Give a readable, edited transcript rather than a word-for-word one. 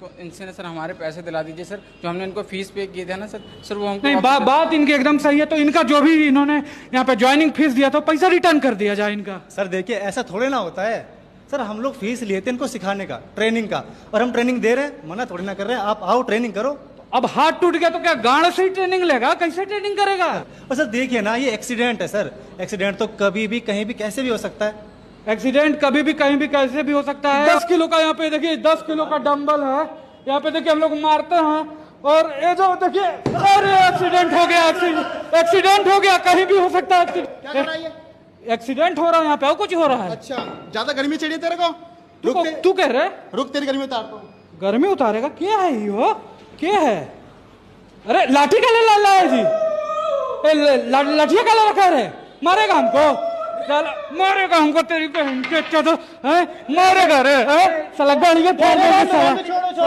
इनसे ना सर हमारे पैसे दिला दीजिए सर, जो हमने इनको फीस पे किए थे ना सर वो हमको नहीं, बात इनकी एकदम सही है। तो इनका जो भी इन्होंने यहाँ पे ज्वाइनिंग फीस दिया था पैसा रिटर्न कर दिया जाए इनका। सर देखिए ऐसा थोड़े ना होता है सर, हम लोग फीस लिए थे इनको सिखाने का, ट्रेनिंग का, और हम ट्रेनिंग दे रहे हैं, मना थोड़ी ना कर रहे हैं। आप आओ ट्रेनिंग करो। अब हाथ टूट गया तो क्या गांड से ही ट्रेनिंग लेगा? कैसे ट्रेनिंग करेगा? और सर देखिए ना, ये एक्सीडेंट है सर, एक्सीडेंट तो कभी भी कहीं भी कैसे भी हो सकता है। एक्सीडेंट कभी भी कहीं भी कैसे भी हो सकता है। 10 किलो का यहाँ पे देखिए 10 किलो का डंबल है, यहाँ पे देखिए हम लोग मारते हैं और ये जो देखिए, अरे एक्सीडेंट हो गया, एक्सीडेंट हो गया, कहीं भी हो सकता है। क्या कर रहा है ये? एक्सीडेंट हो रहा है यहाँ पे, और कुछ हो रहा है। अच्छा, ज्यादा गर्मी चाहिए तेरे को? तू कह रहे? रुक, तेरी गर्मी उतारता हूँ। गर्मी उतारेगा? क्या है ये? क्या है? अरे लाठी का ले ला है जी, लाठिया का रखा है, मारेगा हमको, मारेगा हमको, तेरी बहन के चौदह मारेगा रे, साला गाड़ी के